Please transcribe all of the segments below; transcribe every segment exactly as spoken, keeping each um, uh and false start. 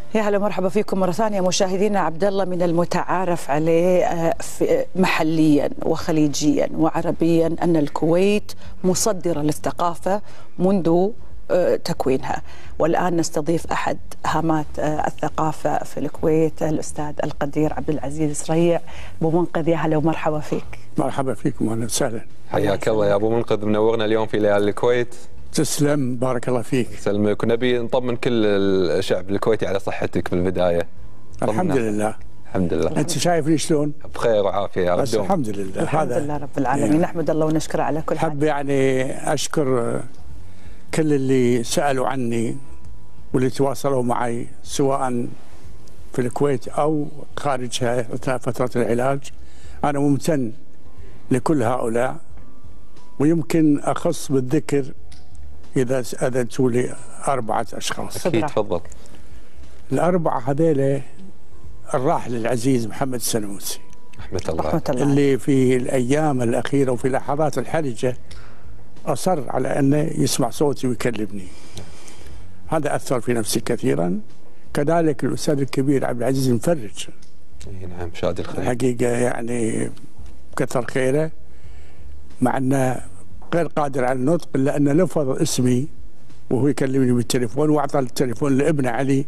يا هلا مرحبا فيكم مرة ثانية مشاهدينا. عبد الله، من المتعارف عليه محليا وخليجيا وعربيا أن الكويت مصدرة للثقافة منذ تكوينها، والآن نستضيف أحد هامات الثقافة في الكويت الأستاذ القدير عبد العزيز سريع. أبو منقذ، يا هلا ومرحبا فيك. مرحبا فيكم واهلا وسهلا. حياك الله يا أبو منقذ، منورنا اليوم في ليالي الكويت. تسلم، بارك الله فيك. سلمك، ونبي نطمن كل الشعب الكويتي على صحتك بالبداية. الحمد لله. الحمد لله. أنت شايفني شلون؟ بخير وعافية يا رب. بس الحمد لله. الحمد لله رب العالمين، يعني نحمد الله ونشكره على كل حال. حب يعني أشكر كل اللي سألوا عني واللي تواصلوا معي سواء في الكويت أو خارجها أثناء فترة العلاج. أنا ممتن لكل هؤلاء، ويمكن أخص بالذكر إذا أذنتوا لي أربعة أشخاص. أكيد، تفضل. الأربعة هذيلا الراحل العزيز محمد السنوسي رحمة الله. رحمة الله. اللي في الأيام الأخيرة وفي اللحظات الحرجة أصر على أنه يسمع صوتي ويكلمني. هذا أثر في نفسي كثيرا. كذلك الأستاذ الكبير عبد العزيز المفرج. نعم، شادي الخير. الحقيقة يعني كثر خيره، مع أنه غير قادر على النطق إلا أنه لفظ اسمي وهو يكلمني بالتليفون، وأعطى التليفون لابنه علي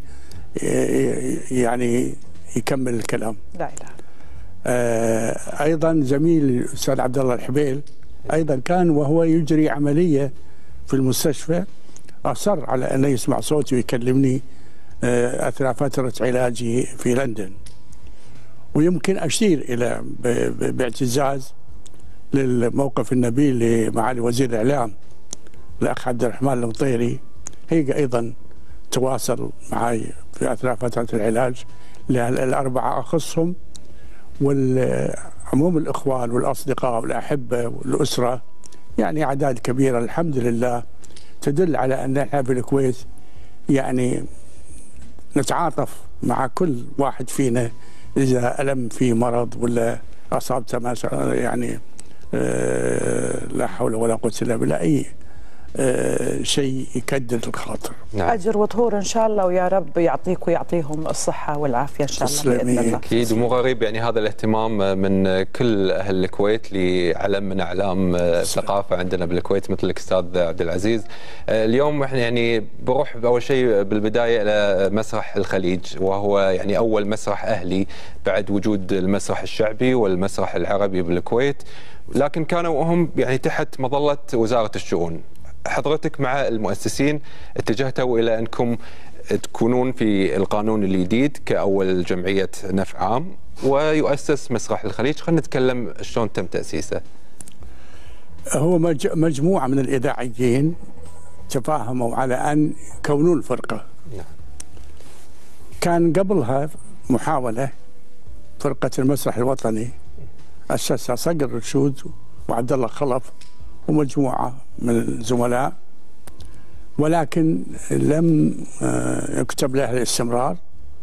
يعني يكمل الكلام. لا إله. آه أيضا زميل الأستاذ عبد الله الحبيل أيضا كان وهو يجري عملية في المستشفى أصر على أن يسمع صوتي ويكلمني آه أثناء فترة علاجي في لندن. ويمكن أشير إلى باعتزاز للموقف النبيل لمعالي وزير الإعلام الأخ عبد الرحمن المطيري، هي أيضا تواصل معي في أثناء فترة العلاج. الأربعة أخصهم، والعموم الإخوان والأصدقاء والأحبة والأسرة، يعني أعداد كبيرة الحمد لله، تدل على أن احنا في الكويت يعني نتعاطف مع كل واحد فينا إذا ألم في مرض ولا أصابته مثلا يعني آه لا حول ولا قوة إلا بالله أي آه شيء يكدر الخاطر. نعم. أجر وطهور إن شاء الله، ويا رب يعطيك ويعطيهم الصحة والعافية إن شاء الله بإذن الله. أكيد، ومو غريب يعني هذا الاهتمام من كل أهل الكويت لعلم من أعلام الثقافة عندنا بالكويت مثلك أستاذ عبد العزيز. اليوم احنا يعني بروح أول شيء بالبداية إلى مسرح الخليج، وهو يعني أول مسرح أهلي بعد وجود المسرح الشعبي والمسرح العربي بالكويت، لكن كانوا هم يعني تحت مظلة وزارة الشؤون. حضرتك مع المؤسسين اتجهتوا إلى أنكم تكونون في القانون الجديد كأول جمعية نفع عام ويؤسس مسرح الخليج. خلينا نتكلم شلون تم تأسيسه. هو مجموعة من الإذاعيين تفاهموا على أن يكونون فرقة. نعم. كان قبلها محاولة فرقة المسرح الوطني أسسها صقر رشود وعبد الله خلف ومجموعة من الزملاء، ولكن لم يكتب لها الاستمرار.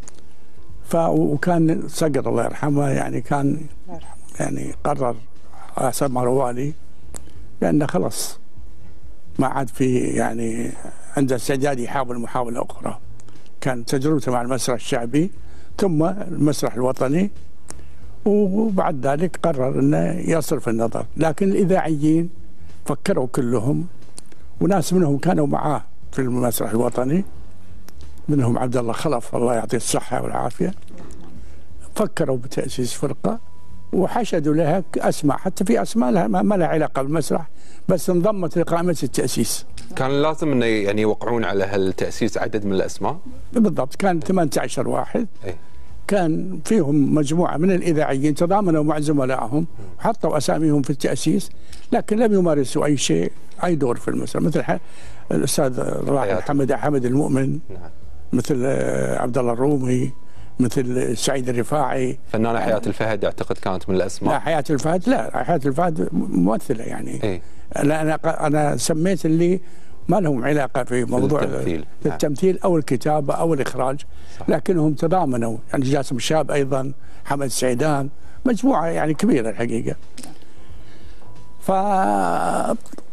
وكان صقر الله يرحمه يعني كان يعني قرر على حسب ما روالي لأنه خلص ما عاد في يعني عنده استعداد يحاول محاولة أخرى. كان تجربته مع المسرح الشعبي ثم المسرح الوطني، وبعد ذلك قرر أنه يصرف النظر. لكن الإذاعيين فكروا كلهم، وناس منهم كانوا معاه في المسرح الوطني، منهم عبد الله خلف الله يعطيه الصحة والعافية، فكروا بتأسيس فرقة وحشدوا لها أسماء، حتى في أسماء لها ما لها علاقة بالمسرح بس انضمت لقائمة التأسيس. كان لازم أن يعني يوقعون على هالتأسيس عدد من الأسماء؟ بالضبط، كان ثمانية عشر واحد. أي. كان فيهم مجموعة من الإذاعيين تضامنوا مع زملائهم وحطوا أساميهم في التأسيس، لكن لم يمارسوا أي شيء أي دور في المسرح، مثل الأستاذ الراحل حمد حمد المؤمن. نعم. مثل عبد الله الرومي، مثل سعيد الرفاعي. فنانة حياة الفهد أعتقد كانت من الأسماء. لا حياة الفهد لا، حياة الفهد ممثلة يعني. إيه؟ لا أنا أنا سميت اللي ما لهم علاقة في موضوع التمثيل, التمثيل أو الكتابة أو الإخراج. صح. لكنهم تضامنوا يعني جاسم الشاب أيضا، حمد السعيدان، مجموعة يعني كبيرة الحقيقة.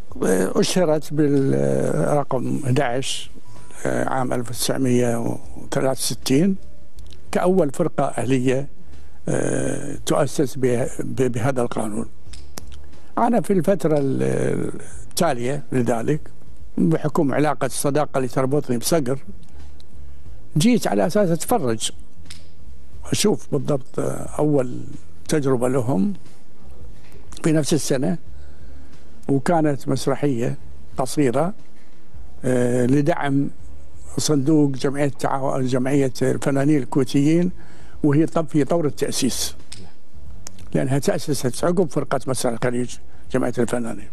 فأشهرت بالرقم أحد عشر عام ألف وتسعمئة ثلاثة وستين كأول فرقة أهلية تؤسس بهذا القانون. أنا في الفترة التالية لذلك بحكم علاقة الصداقة اللي تربطني بصقر جيت على أساس أتفرج أشوف بالضبط أول تجربة لهم في نفس السنة، وكانت مسرحية قصيرة لدعم صندوق جمعية جمعية الفنانين الكويتيين، وهي طب في طور التأسيس لأنها تأسست عقب فرقة مسرح الخليج جمعية الفنانين.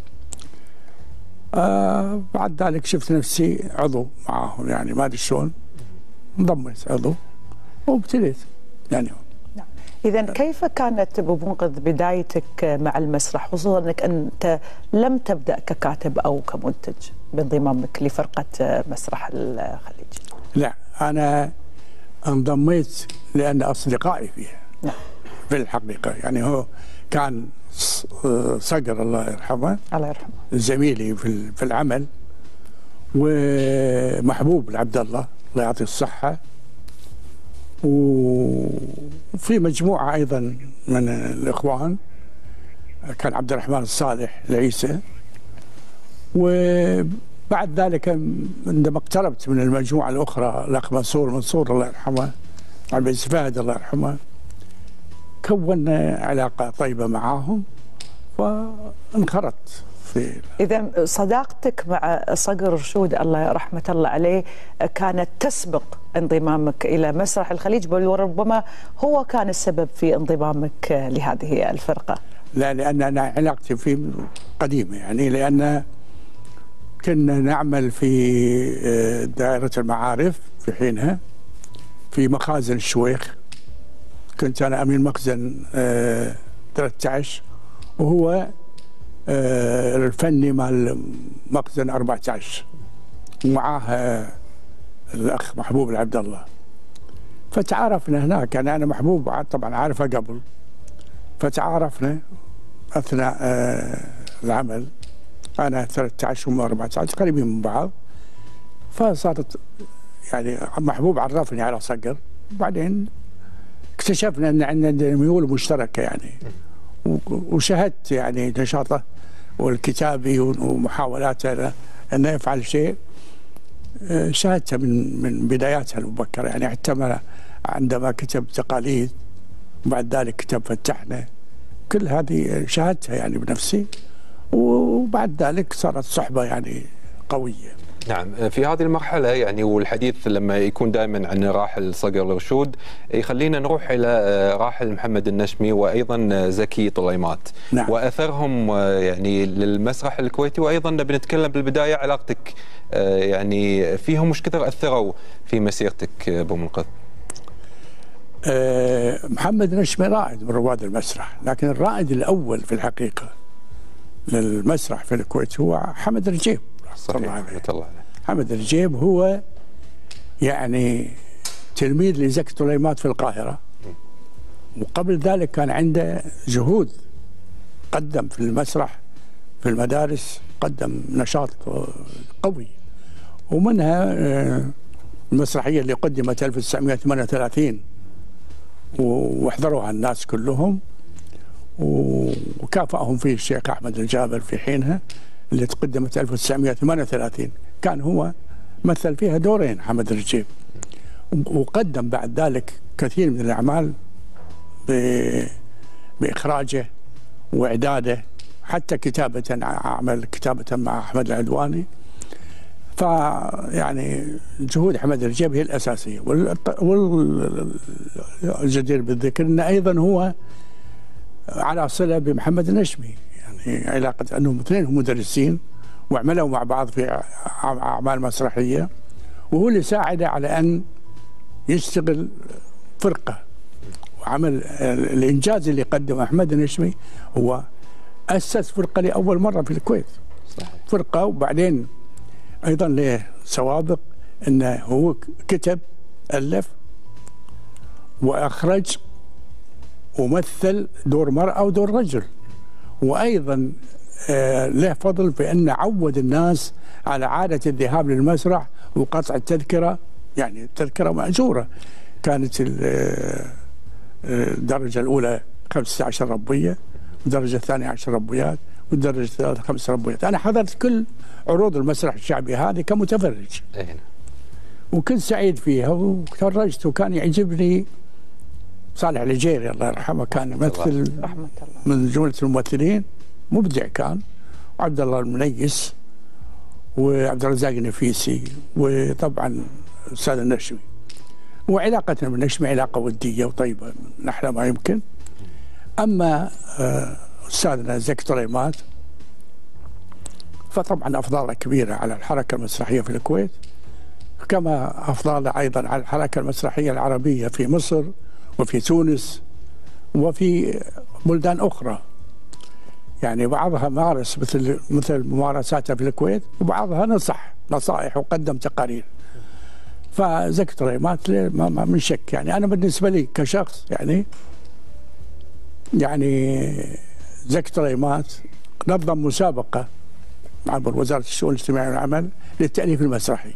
آه بعد ذلك شفت نفسي عضو معاهم، يعني ما أدري شلون انضميت عضو وابتديت يعني. إذا كيف كانت أبو منقذ بدايتك مع المسرح، خصوصا أنك أنت لم تبدأ ككاتب أو كمنتج بانضمامك لفرقة مسرح الخليج؟ لا، أنا انضميت لأن أصدقائي فيها. نعم. في الحقيقة يعني هو كان صقر الله يرحمه الله يرحمه زميلي في في العمل، ومحبوب العبد الله الله يعطيه الصحة، وفي مجموعة أيضا من الإخوان كان عبد الرحمن الصالح العيسى. وبعد ذلك عندما اقتربت من المجموعة الأخرى الأخ منصور منصور الله يرحمه، عبد العزيز فهد الله يرحمه، كونا علاقة طيبة معاهم وانخرطت في. إذا صداقتك مع صقر رشود الله رحمة الله عليه كانت تسبق انضمامك إلى مسرح الخليج، بل وربما هو كان السبب في انضمامك لهذه الفرقة. لا، لأن أنا علاقتي فيه قديمة، يعني لأن كنا نعمل في دائرة المعارف في حينها في مخازن الشويخ، كنت أنا أمين مخزن ثلاثة عشر وهو الفني مال مخزن أربعة عشر، ومعاه الأخ محبوب العبد الله. فتعارفنا هناك، يعني أنا محبوب طبعا عارفه قبل، فتعارفنا أثناء العمل، أنا ثلاثة عشر وهم أربعة عشر قريبين من بعض. فصارت يعني محبوب عرفني على صقر، وبعدين اكتشفنا أن عندنا ميول مشتركة يعني، وشاهدت يعني نشاطه والكتابي ومحاولاته أنه يفعل شيء، شاهدته من من بداياتها المبكرة يعني، حتى عندما كتب تقاليد وبعد ذلك كتب فتحنا، كل هذه شاهدتها يعني بنفسي، وبعد ذلك صارت صحبة يعني قوية. نعم، في هذه المرحلة يعني والحديث لما يكون دائما عن راحل صقر رشود يخلينا نروح إلى راحل محمد النشمي وأيضا زكي طليمات. نعم. وأثرهم يعني للمسرح الكويتي، وأيضا بنتكلم بالبداية علاقتك يعني فيهم وش كثر أثروا في مسيرتك أبو منقذ؟ أه محمد النشمي رائد من رواد المسرح، لكن الرائد الأول في الحقيقة للمسرح في الكويت هو حمد الرجيب. صحيح رحمة الله عليه. حمد الرجيب هو يعني تلميذ لزكي طليمات في القاهرة، وقبل ذلك كان عنده جهود، قدم في المسرح في المدارس، قدم نشاط قوي، ومنها المسرحية اللي قدمت ألف وتسعمئة وثمانية وثلاثين واحضروها الناس كلهم، وكافأهم فيه الشيخ أحمد الجابر في حينها، اللي تقدمت ألف وتسعمئة وثمانية وثلاثين، كان هو مثل فيها دورين حمد الرجيب، وقدم بعد ذلك كثير من الأعمال بإخراجه وإعداده، حتى كتابة، عمل كتابة مع أحمد العدواني. فيعني جهود حمد الرجيب هي الأساسية، والجدير بالذكر أنه أيضا هو على صلة بمحمد النشمي، يعني علاقة أنهم اثنين مدرسين وعملوا مع بعض في أعمال مسرحية، وهو اللي ساعده على أن يشتغل فرقة وعمل الإنجاز اللي قدمه أحمد النشمي. هو أسس فرقة لأول مرة في الكويت. صحيح. فرقة، وبعدين أيضا له سوابق أنه هو كتب ألف وأخرج ومثل دور مرأة ودور رجل، وأيضا له فضل في أن عود الناس على عادة الذهاب للمسرح وقطع التذكرة يعني التذكرة مأجورة. كانت الدرجة الأولى خمسة عشر ربوية، والدرجة الثانية عشر ربويات، والدرجة الثالثة خمس ربويات. أنا حضرت كل عروض المسرح الشعبي هذه كمتفرج، وكنت سعيد فيها وتفرجت، وكان يعجبني صالح العجيري الله يرحمه، كان يمثل من جملة الممثلين، مبدع كان، وعبد الله المنيس وعبد الرزاق النفيسي، وطبعا الأستاذ النشمي. وعلاقتنا بالنشمي علاقة ودية وطيبة من أحلى ما يمكن. أما أستاذنا زكي طليمات فطبعا أفضاله كبيرة على الحركة المسرحية في الكويت، كما أفضاله أيضا على الحركة المسرحية العربية في مصر وفي تونس وفي بلدان أخرى. يعني بعضها مارس مثل مثل ممارساتها في الكويت، وبعضها نصح نصائح وقدم تقارير. فزكي طليمات ما من شك، يعني أنا بالنسبة لي كشخص يعني يعني زكي طليمات نظم مسابقة عبر وزارة الشؤون الاجتماعية والعمل للتأليف المسرحي،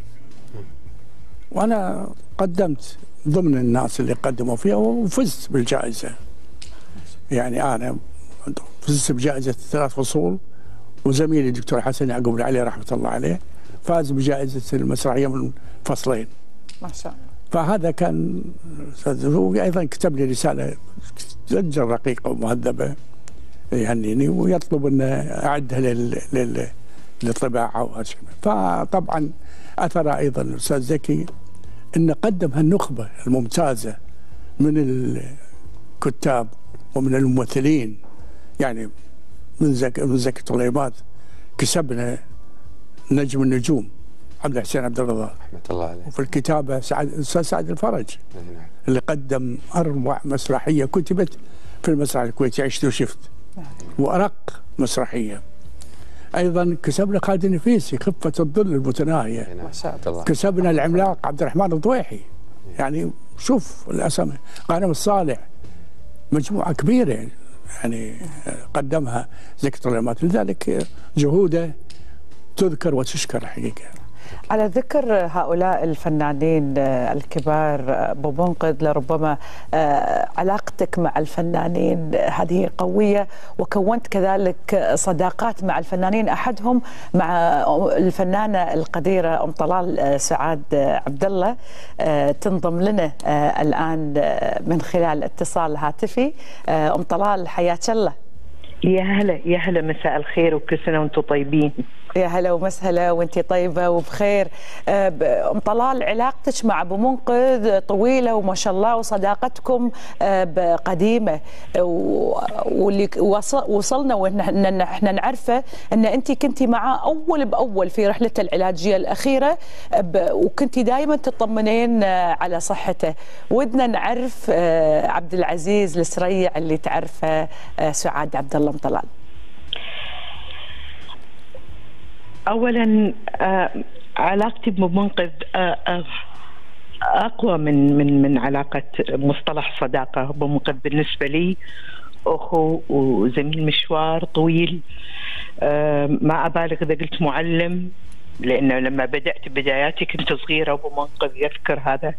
وأنا قدمت ضمن الناس اللي قدموا فيها وفزت بالجائزة. يعني أنا فزت بجائزة ثلاث فصول، وزميلي الدكتور حسن يعقوب العلي رحمة الله عليه فاز بجائزة المسرحية من فصلين. ما شاء الله. فهذا كان أيضا كتب لي رسالة جدا رقيقة ومهذبة يهنيني ويطلب أن أعدها لل... لل... للطباعة وهذا. فطبعا أثر أيضا الأستاذ زكي أن قدم هالنخبة الممتازة من الكتاب ومن الممثلين. يعني من زكي من زكي طليمات كسبنا نجم النجوم عبد الحسين عبد الرضا رحمة الله عليه، وفي الكتابة سعد الأستاذ سعد الفرج اللي قدم أروع مسرحية كتبت في المسرح الكويتي، عشت وشفت، وأرق مسرحية. أيضا كسبنا خالد النفيسي خفة الظل المتناهية، ما شاء الله. كسبنا العملاق عبد الرحمن الضويحي. يعني شوف الأسامي، غانم الصالح، مجموعة كبيرة يعني قدمها زكي طليمات، لذلك جهوده تذكر وتشكر حقيقة. على ذكر هؤلاء الفنانين الكبار أبو منقذ، لربما علاقتك مع الفنانين هذه قوية، وكونت كذلك صداقات مع الفنانين، أحدهم مع الفنانة القديرة أم طلال سعاد عبد الله، تنضم لنا الآن من خلال اتصال هاتفي. أم طلال حياك الله. يا هلا يا هلا، مساء الخير وكل سنة وانتم طيبين. يا هلا ومسهلا وانتي طيبة وبخير. أم طلال، علاقتك مع أبو منقذ طويلة وما شاء الله، وصداقتكم قديمة، واللي وصلنا وإن احنا نعرفه أن أنت كنتي معه أول بأول في رحلته العلاجية الأخيرة، وكنتي دائما تطمنين على صحته. ودنا نعرف عبد العزيز السريع اللي تعرفه سعاد عبد الله. طلال، اولا علاقتي بمنقذ اقوى من من من علاقه مصطلح صداقه. بمنقذ بالنسبه لي اخو وزميل مشوار طويل، ما ابالغ اذا قلت معلم، لانه لما بدات بداياتي كنت صغيره وبمنقذ يذكر هذا.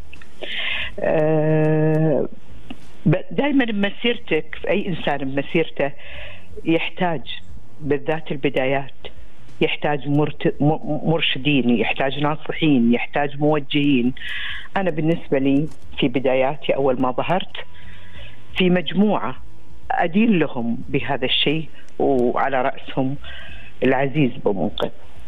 دائما بمسيرتك، في اي انسان بمسيرته يحتاج بالذات البدايات يحتاج مرشدين، يحتاج ناصحين، يحتاج موجهين. أنا بالنسبة لي في بداياتي أول ما ظهرت في مجموعة أدين لهم بهذا الشيء، وعلى رأسهم العزيز بمنقذ.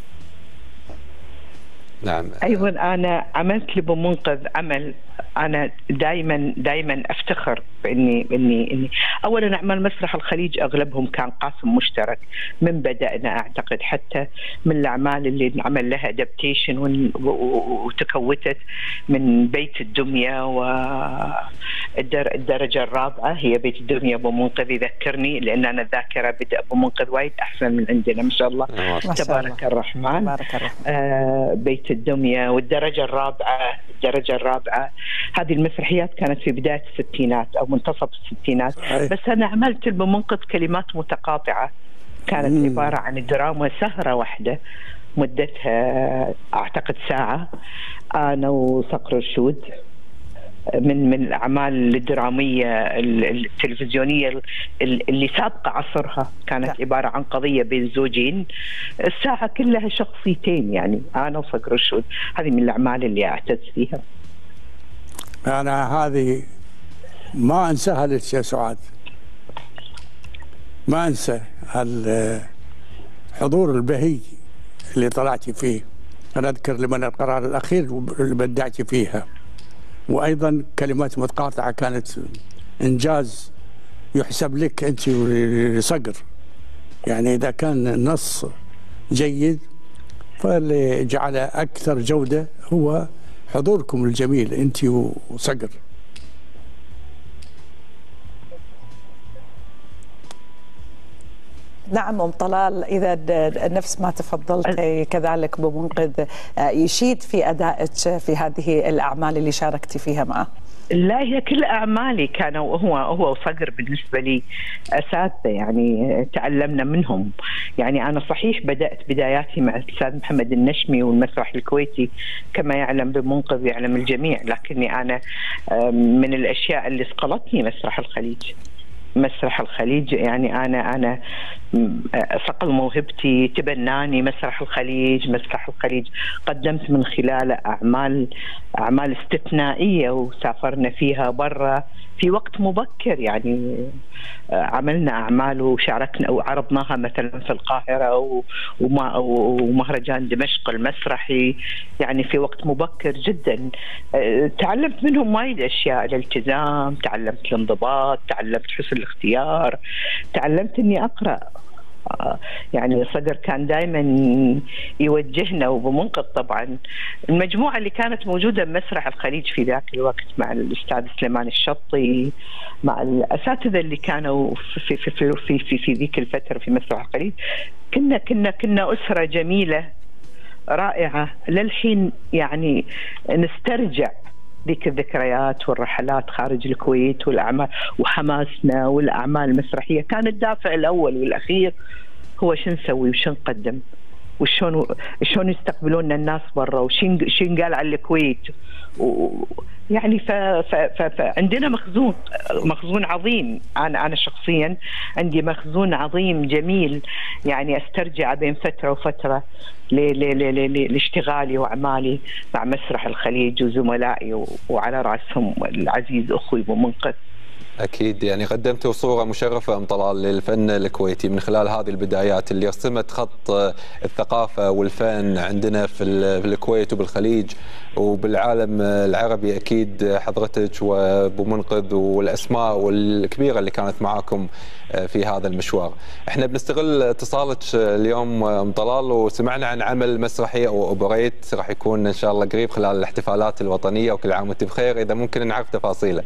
نعم. أيضا أنا عملت لبمنقذ عمل أنا دائما دائما أفتخر بإني إني إني أولا أعمال مسرح الخليج أغلبهم كان قاسم مشترك من بدأنا، أعتقد حتى من الأعمال اللي نعمل لها أدابتيشن وتكوتت من بيت الدمية والدرجة الرابعة هي بيت الدمية بمنقذ. يذكرني لأن أنا الذاكرة بدأ بمنقذ وايد أحسن من عندنا ما شاء الله تبارك الرحمن. تبارك الرحمن. آه بيت الدمية والدرجة الرابعة. الدرجة الرابعة هذه المسرحيات كانت في بداية الستينات أو منتصف الستينات. أي. بس أنا عملت بمنقذ كلمات متقاطعة، كانت مم. عبارة عن دراما سهرة واحدة مدتها أعتقد ساعة، أنا وصقر رشود، من من الأعمال الدرامية التلفزيونية اللي سابقة عصرها، كانت عبارة عن قضية بين زوجين، الساعة كلها شخصيتين، يعني أنا وصقر رشود. هذه من الأعمال اللي أعتز فيها. أنا هذه ما أنساها لك يا سعاد، ما أنسى الحضور البهي اللي طلعتي فيه. أنا أذكر لمن القرار الأخير اللي بدعتي فيها، وأيضا كلمات متقاطعة كانت إنجاز يحسب لك أنت وصقر. يعني إذا كان النص جيد فاللي جعله أكثر جودة هو حضوركم الجميل أنت وصقر. نعم أم طلال، إذا نفس ما تفضلت كذلك بمنقذ يشيد في أدائك في هذه الأعمال اللي شاركتي فيها معه. لا، هي كل أعمالي كانوا هو هو وصقر بالنسبة لي أساتذة، يعني تعلمنا منهم. يعني أنا صحيح بدأت بداياتي مع الأستاذ محمد النشمي والمسرح الكويتي كما يعلم بمنقذ يعلم الجميع، لكني أنا من الأشياء اللي صقلتني مسرح الخليج. مسرح الخليج يعني أنا أنا صقل موهبتي، تبناني مسرح الخليج. مسرح الخليج قدمت من خلاله أعمال أعمال استثنائية، وسافرنا فيها برا في وقت مبكر. يعني عملنا أعمال وشاركنا وعرضناها مثلا في القاهرة ومهرجان دمشق المسرحي، يعني في وقت مبكر جدا. تعلمت منهم وايد أشياء، الالتزام، تعلمت الانضباط، تعلمت حسن الاختيار، تعلمت أني أقرأ. يعني صقر كان دائما يوجهنا، وبمنقذ طبعا المجموعة اللي كانت موجودة بمسرح الخليج في ذاك الوقت مع الأستاذ سليمان الشطي، مع الأساتذة اللي كانوا في في في في, في, في ذيك الفترة في مسرح الخليج. كنا كنا كنا أسرة جميلة رائعة للحين، يعني نسترجع ذيك الذكريات والرحلات خارج الكويت والأعمال وحماسنا والأعمال المسرحية. كان الدافع الأول والأخير هو شو نسوي وشو نقدم وشون شلون يستقبلوننا الناس برا وشين شين قال على الكويت. يعني ف ف فعندنا مخزون مخزون عظيم. انا انا شخصيا عندي مخزون عظيم جميل، يعني استرجع بين فتره وفتره لاشتغالي واعمالي مع مسرح الخليج وزملائي، وعلى راسهم العزيز اخوي بمنقذ. أكيد، يعني قدمتوا صورة مشرفة أم طلال للفن الكويتي من خلال هذه البدايات اللي رسمت خط الثقافة والفن عندنا في الكويت وبالخليج وبالعالم العربي. أكيد حضرتك وأبو منقذ والأسماء الكبيرة اللي كانت معاكم في هذا المشوار. احنا بنستغل اتصالك اليوم أم طلال، وسمعنا عن عمل مسرحي أو أوبريت راح يكون إن شاء الله قريب خلال الاحتفالات الوطنية، وكل عام وأنت بخير. إذا ممكن نعرف تفاصيله.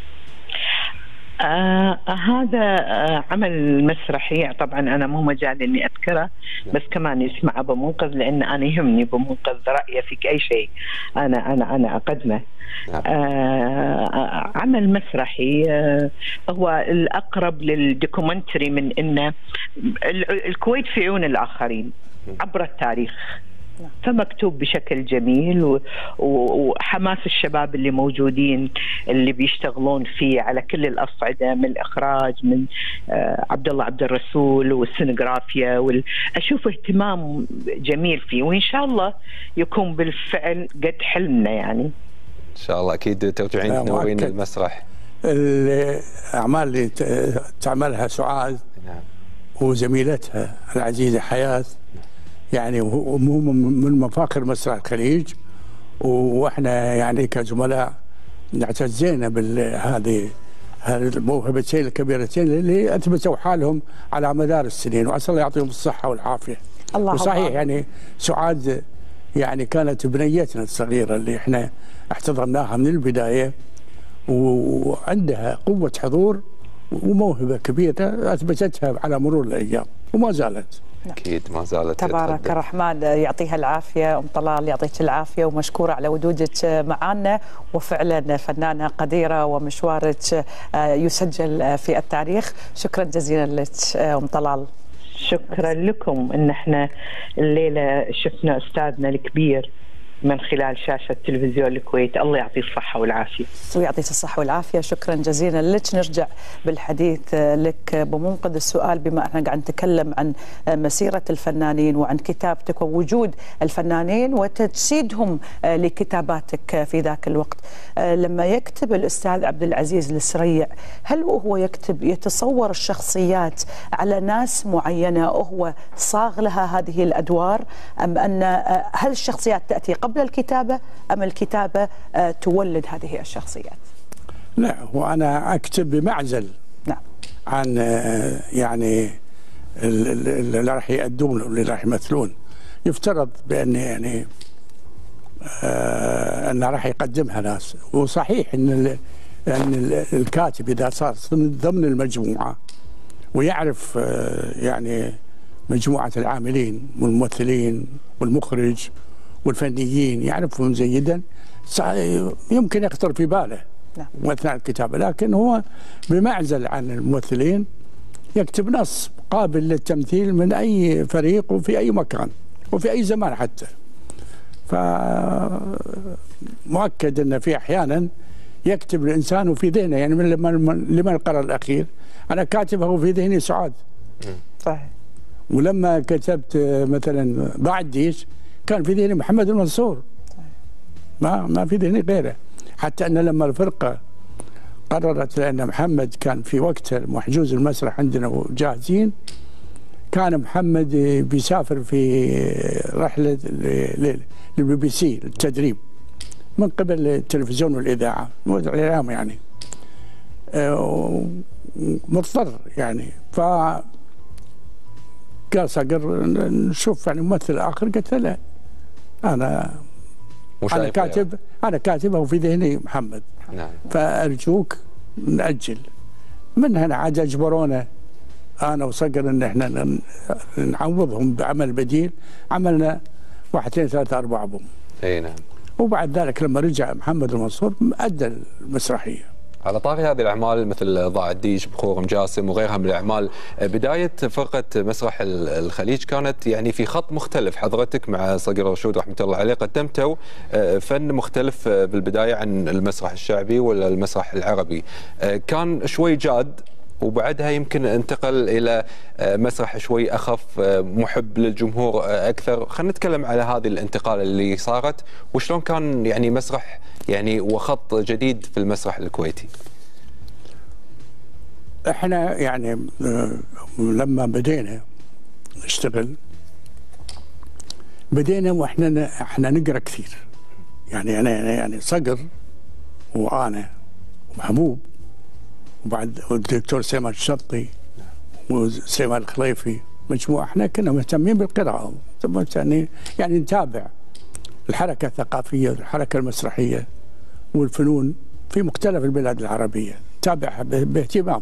آه هذا آه عمل مسرحي، طبعا أنا مو مجال إني أذكره، بس كمان يسمع أبو منقذ، لأن أنا يهمني أبو منقذ رأيه فيك أي شيء أنا أنا أنا أقدمه. آه عمل مسرحي آه هو الأقرب للدوكيومنتري من إنه الكويت في عيون الآخرين عبر التاريخ، فمكتوب بشكل جميل، وحماس الشباب اللي موجودين اللي بيشتغلون فيه على كل الأصعدة، من الإخراج من عبد الله عبد الرسول والسينغرافيا وال... أشوف اهتمام جميل فيه، وإن شاء الله يكون بالفعل قد حلمنا. يعني إن شاء الله أكيد ترجعين تنورين المسرح. الأعمال اللي تعملها سعاد وزميلتها العزيزة حياة يعني هو من مفاخر مسرح الخليج، واحنا يعني كزملاء اعتزينا بهذه الموهبتين الكبيرتين اللي اثبتوا حالهم على مدار السنين، واسال الله يعطيهم الصحه والعافيه. الله وصحيح الله. يعني سعاد يعني كانت بنيتنا الصغيره اللي احنا احتضناها من البدايه، وعندها قوه حضور وموهبه كبيره اثبتتها على مرور الايام وما زالت. أكيد ما زالت. تبارك الرحمن، يعطيها العافية أم طلال، يعطيك العافية ومشكورة على وجودك معنا، وفعلا فنانة قديرة ومشوارك يسجل في التاريخ. شكرا جزيلا لك أم طلال. شكرا لكم ان احنا الليله شفنا استاذنا الكبير من خلال شاشة تلفزيون الكويت. الله يعطيه الصحة والعافية. ويعطيك الصحة والعافية. شكرا جزيلا لك. نرجع بالحديث لك بمنقذ السؤال، بما احنا قاعد نتكلم عن مسيرة الفنانين وعن كتابتك ووجود الفنانين وتجسيدهم لكتاباتك في ذاك الوقت. لما يكتب الأستاذ عبد العزيز السريع، هل وهو يكتب يتصور الشخصيات على ناس معينة وهو صاغ لها هذه الأدوار، أم أن هل الشخصيات تأتي قبل الكتابة أم الكتابة تولد هذه الشخصيات؟ لا، وأنا أكتب بمعزل نعم عن يعني اللي راح يأدون واللي راح يمثلون. يفترض بأن يعني آه أنه راح يقدمها ناس، وصحيح أن أن الكاتب إذا صار ضمن المجموعة ويعرف آه يعني مجموعة العاملين والممثلين والمخرج والفنيين يعرفهم جيدا، يمكن يخطر في باله نعم. أثناء الكتابة، لكن هو بمعزل عن الممثلين يكتب نص قابل للتمثيل من أي فريق وفي أي مكان وفي أي زمان حتى. فمؤكد أن في أحيانا يكتب الإنسان وفي ذهنه، يعني من لما القرار الأخير أنا كاتبه في ذهني سعاد صحيح، ولما كتبت مثلا ضاع الديش كان في ذهني محمد المنصور، ما ما في ذهني غيره. حتى أن لما الفرقة قررت، لأن محمد كان في وقتها محجوز المسرح عندنا وجاهزين، كان محمد بيسافر في رحلة للبي بي سي للتدريب من قبل التلفزيون والإذاعة والإعلام، يعني مضطر يعني. ف قال صقر نشوف يعني ممثل آخر، قلت له لا، أنا أنا كاتب يعني. أنا كاتبه في ذهني محمد نعم. فأرجوك نأجل. من هنا عاد أجبرونا أنا وصقر إن إحنا نعوضهم بعمل بديل. عملنا واحد اثنين ثلاثة أربعة بوم. أي نعم. وبعد ذلك لما رجع محمد المنصور أدى المسرحية. على طاري هذه الأعمال مثل ضاع الديش، بخور مجاسم وغيرها من الأعمال، بداية فرقة مسرح الخليج كانت يعني في خط مختلف. حضرتك مع صقر رشود رحمة الله عليه قدمتوا فن مختلف بالبداية عن المسرح الشعبي ولا المسرح العربي، كان شوي جاد وبعدها يمكن انتقل إلى مسرح شوي أخف محب للجمهور أكثر. خلينا نتكلم على هذه الانتقال اللي صارت وشلون كان يعني مسرح يعني وخط جديد في المسرح الكويتي. احنا يعني لما بدينا نشتغل بدينا واحنا احنا نقرا كثير، يعني انا يعني صقر وانا ومحبوب وبعد الدكتور سليمان الشطي وسليمان الخليفي مجموعه، احنا كنا مهتمين بالقراءه، يعني يعني نتابع الحركه الثقافيه والحركه المسرحيه والفنون في مختلف البلاد العربيه، نتابعها باهتمام.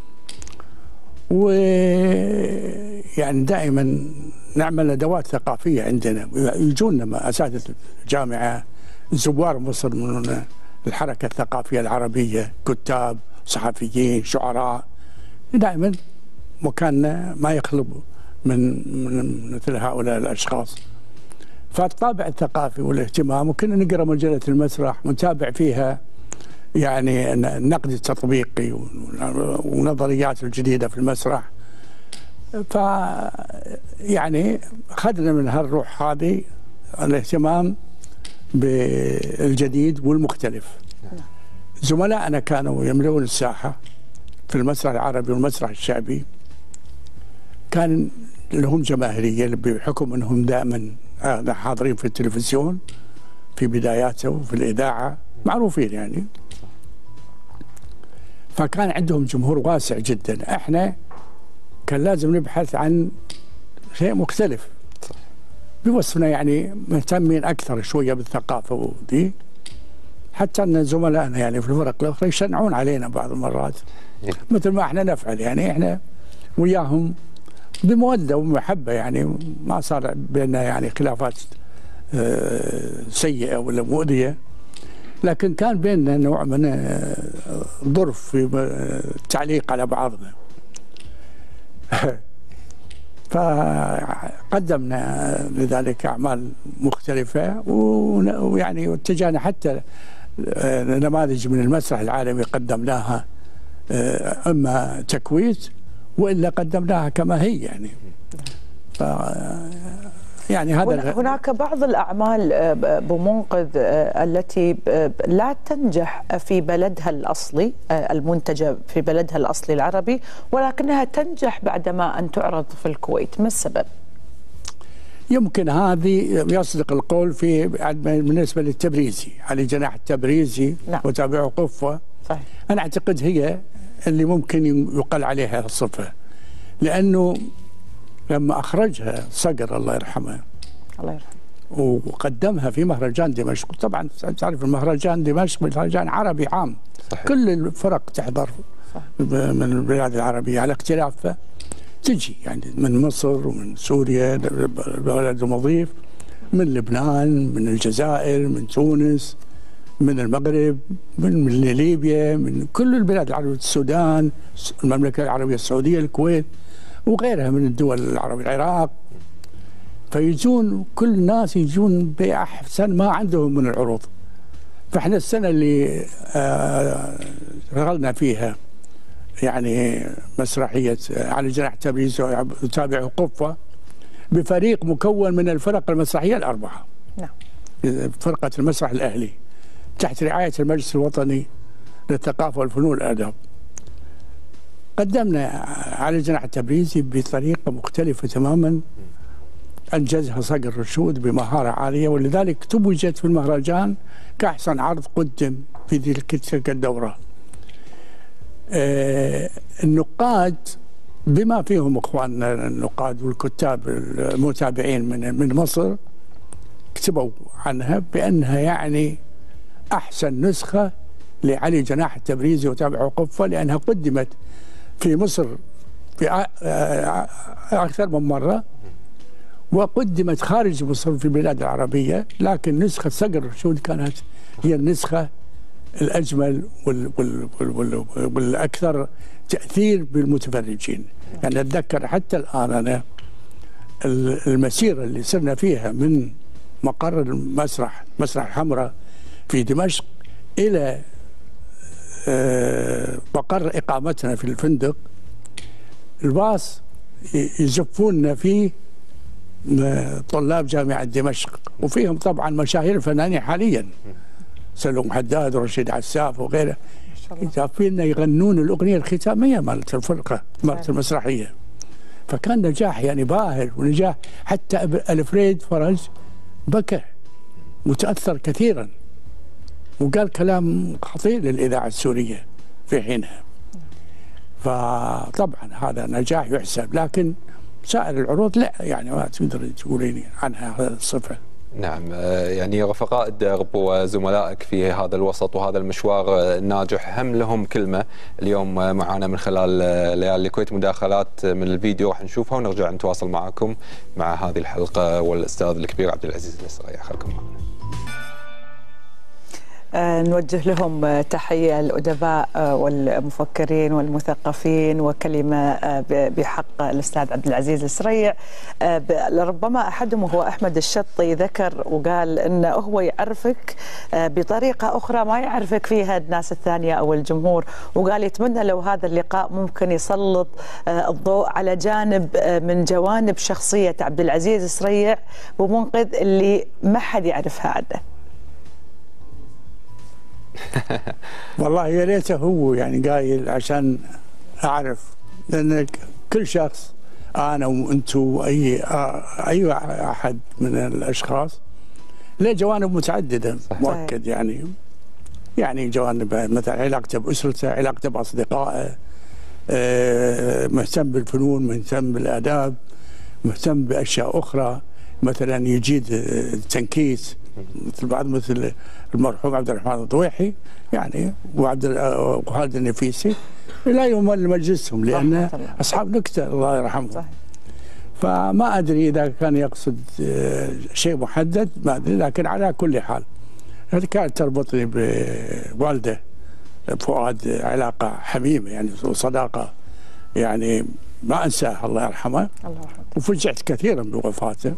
ويعني دائما نعمل ندوات ثقافيه عندنا، يجونا اساتذه الجامعه زوار مصر من الحركه الثقافيه العربيه، كتاب، صحفيين، شعراء، دائما مكاننا ما يخلو من من مثل هؤلاء الاشخاص. فالطابع الثقافي والاهتمام، وكنا نقرا مجله المسرح ونتابع فيها يعني النقد التطبيقي ونظريات الجديده في المسرح. ف يعني اخذنا من هالروح هذه الاهتمام بالجديد والمختلف. زملائنا كانوا يملؤون الساحه في المسرح العربي والمسرح الشعبي، كان لهم جماهيريه بحكم انهم دائما حاضرين في التلفزيون في بداياته وفي الاذاعه، معروفين يعني. فكان عندهم جمهور واسع جدا. احنا كان لازم نبحث عن شيء مختلف بوصفنا، يعني مهتمين اكثر شويه بالثقافه ودي، حتى ان زملائنا يعني في الفرق الاخرى يشنعون علينا بعض المرات مثل ما احنا نفعل. يعني احنا وياهم بموده ومحبه، يعني ما صار بيننا يعني خلافات سيئه ولا مؤذيه، لكن كان بيننا نوع من ظرف في التعليق على بعضنا. فقدمنا لذلك أعمال مختلفة، ويعني اتجهنا حتى نماذج من المسرح العالمي قدمناها اما تكويت والا قدمناها كما هي يعني. ف يعني هذا هناك بعض الاعمال بمنقذ التي لا تنجح في بلدها الاصلي، المنتجه في بلدها الاصلي العربي، ولكنها تنجح بعدما ان تعرض في الكويت، ما السبب؟ يمكن هذه يصدق القول في بالنسبه للتبريزي، علي جناح التبريزي نعم. وتابعه قفوه. صحيح. انا اعتقد هي اللي ممكن يقال عليها الصفه، لانه لما اخرجها صقر الله يرحمه الله يرحمه وقدمها في مهرجان دمشق، طبعا تعرف المهرجان دمشق مهرجان عربي عام. صحيح. كل الفرق تحضر صح. من البلاد العربيه على اختلافها تجي، يعني من مصر ومن سوريا البلد المضيف، من لبنان، من الجزائر، من تونس، من المغرب، من, من ليبيا، من كل البلاد العربية، السودان، المملكة العربية السعودية، الكويت وغيرها من الدول العربية، العراق. فيجون كل الناس يجون بأحسن ما عندهم من العروض. فاحنا السنة اللي شغلنا فيها يعني مسرحية علي جناح التبريزي وتابعه قفة بفريق مكون من الفرق المسرحية الأربعة. نعم. فرقة المسرح الأهلي تحت رعاية المجلس الوطني للثقافة والفنون والآداب. قدمنا علي جناح التبريزي بطريقة مختلفة تماما، أنجزها صقر رشود بمهارة عالية، ولذلك توجت في المهرجان كأحسن عرض قدم في تلك الدورة. آه النقاد بما فيهم اخواننا النقاد والكتاب المتابعين من من مصر كتبوا عنها بانها يعني احسن نسخه لعلي جناح التبريزي وتابعه قفه، لانها قدمت في مصر في اكثر من مره، وقدمت خارج مصر في البلاد العربيه، لكن نسخه صقر رشود كانت هي النسخه الأجمل وال وال وال والأكثر تأثير بالمتفرجين. يعني أتذكر حتى الآن أنا المسيرة اللي صرنا فيها من مقر المسرح مسرح الحمراء في دمشق إلى مقر إقامتنا في الفندق، الباص يزفوننا فيه طلاب جامعة دمشق، وفيهم طبعا مشاهير الفنانين حاليا، سلوم حداد ورشيد عساف وغيره، يجافينا يغنون الأغنية الختامية مالت الفرقة مالت المسرحية. فكان نجاح يعني باهر، ونجاح حتى الفريد فرج بكى متأثر كثيرا، وقال كلام خطير للإذاعة السورية في حينها. فطبعا هذا نجاح يحسب، لكن سائر العروض لا، يعني ما تقدر تقولين عنها هذه الصفة. نعم، يعني رفقاء الدرب وزملائك في هذا الوسط وهذا المشوار الناجح هم لهم كلمة اليوم معنا من خلال ليالي الكويت. مداخلات من الفيديو راح نشوفها ونرجع نتواصل معكم مع هذه الحلقة والأستاذ الكبير عبد العزيز الإسرائيلي. خليكم معنا. نوجه لهم تحية الأدباء والمفكرين والمثقفين، وكلمة بحق الأستاذ عبد العزيز السريع. ربما أحدهم هو أحمد الشطي ذكر وقال أنه هو يعرفك بطريقة أخرى ما يعرفك فيها الناس الثانية أو الجمهور، وقال يتمنى لو هذا اللقاء ممكن يسلط الضوء على جانب من جوانب شخصية عبد العزيز السريع بمنقذ اللي ما حد يعرفها عنه. والله يا ريته هو يعني قايل عشان اعرف، لان كل شخص انا وانتم واي اي احد من الاشخاص له جوانب متعدده. صحيح. مؤكد يعني يعني جوانب مثلا علاقته باسرته، علاقته باصدقائه، مهتم بالفنون، مهتم بالاداب، مهتم باشياء اخرى، مثلا يجيد التنكيس مثل بعض مثل المرحوم عبد الرحمن الضويحي يعني وعبد وخالد النفيسي لا يمل مجلسهم لان اصحاب نكته الله يرحمهم. صحيح. فما ادري اذا كان يقصد شيء محدد، ما ادري، لكن على كل حال هذه كانت تربطني بوالده فؤاد علاقه حميمه يعني وصداقه يعني ما انساه الله يرحمه، الله يرحمه. وفجعت كثيرا بوفاته.